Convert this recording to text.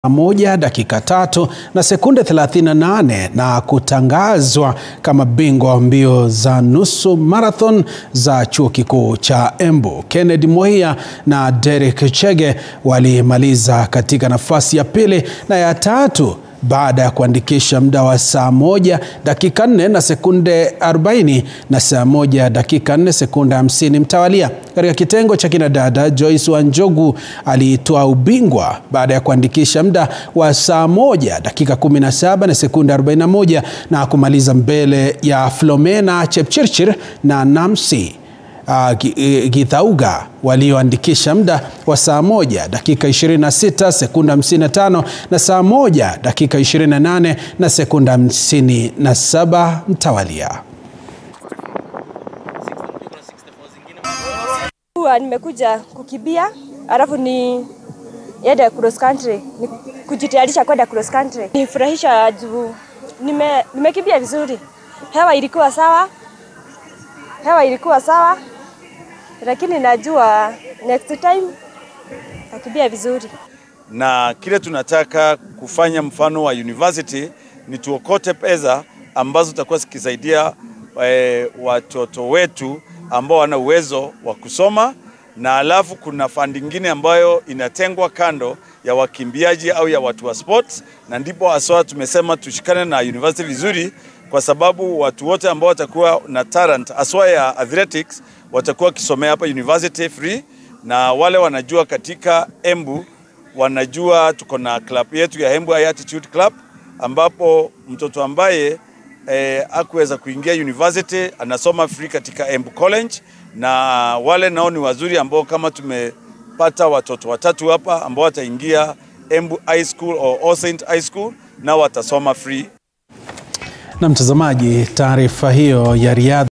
Moja, dakika 3 na sekunde 38 na kutangazwa kama bingwa wa mbio za nusu marathon za chuo kikuu cha Embu. Muhia na Derrick chege walimaliza katika nafasi ya pili na ya tatu baada ya kuandikisha muda wa saa 1 dakika 4 na sekunde 40 na saa 1 dakika 4 sekunde 50 mtawalia. Katika kitengo cha kinadada, Joyce wanjugu alitwaa ubingwa baada ya kuandikisha muda wa saa 1 dakika 17 na sekunde 41 na kumaliza mbele ya Flomena Chepchirchir na Namsi Githauga walioandikisha muda wa saa 1 dakika 26 sekunde 55 na saa 1 dakika 28 na sekunde 57 mtawalia. Nimekuja kukimbia, alafu ni yenda cross country, kujitayarisha kwenda cross country. Nifurahisha juu nimekimbia vizuri. Hewa ilikuwa sawa, lakini najua next time nakimbia vizuri. Na kile tunataka kufanya mfano wa university ni tuokote pesa ambazo zitakuwa zikisaidia watoto wetu ambao wana uwezo wa kusoma, na alafu kuna fund nyingine ambayo inatengwa kando ya wakimbiaji au ya watu wa sports, na ndipo aswa tumesema tushikane na university vizuri, kwa sababu watu wote ambao watakuwa na talent aswa ya athletics watakuwa kisomea hapa university free. Na wale wanajua katika Embu wanajua tuko na club yetu ya Embu Attitude Club, ambapo mtoto ambaye hakuweza kuingia university anasoma free katika Embu College, na wale nao ni wazuri ambao kama tumepata watoto watatu hapa ambao wataingia Embu High School au All Saint High School na watasoma free. Na mtazamaji, taarifa hiyo ya Riadha